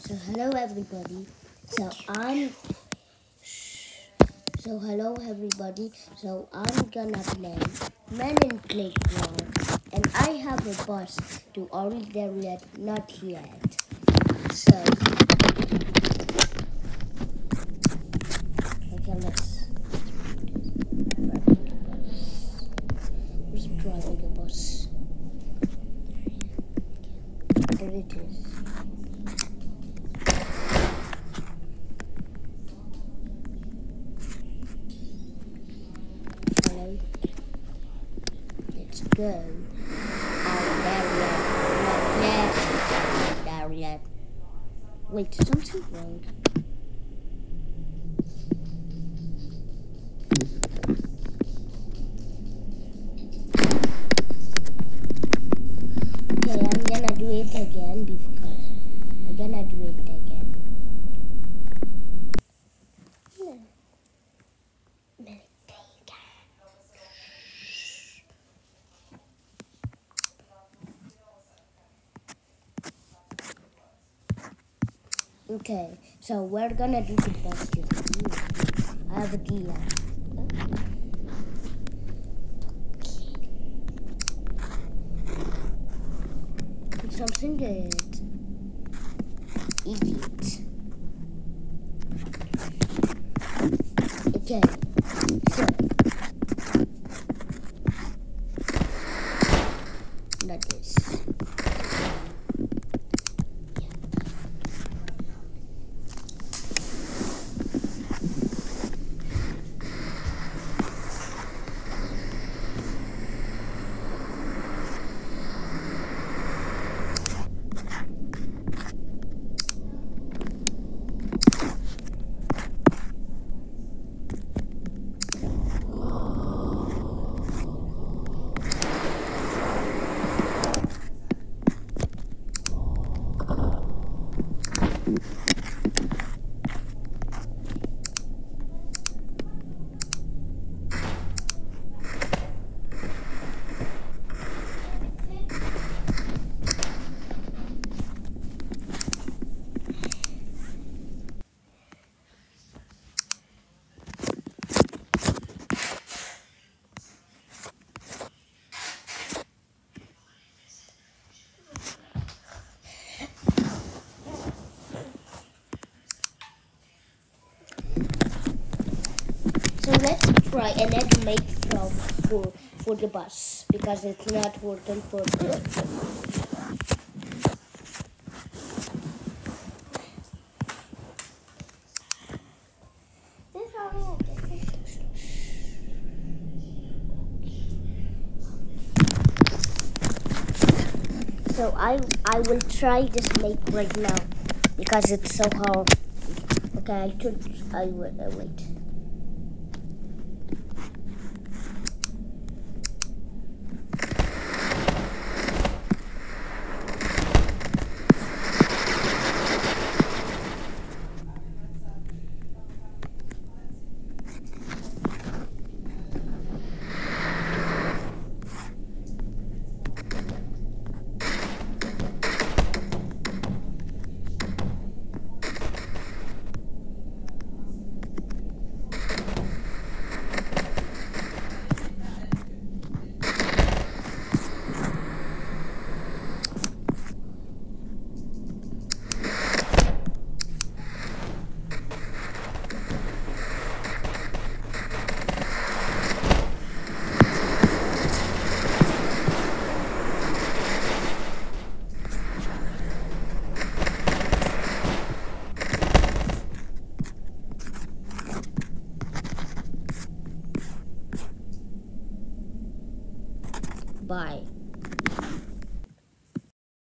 So hello everybody. So I'm hello everybody. So I'm gonna play Melon Playground, and I have a bus to already there yet, not yet. So okay, let's driving a bus. There it is. Hello. Let's go. Oh, there yet. Wait, something wrong. Okay, I'm gonna do it again because I'm gonna do it again. Okay, so we're gonna do the question. I have a idea. Something good. Eat it. Okay, so like this. So let's try and then make from for the bus because it's not working for the So I will try this make right now because it's so hard. Okay, I will wait. Bye.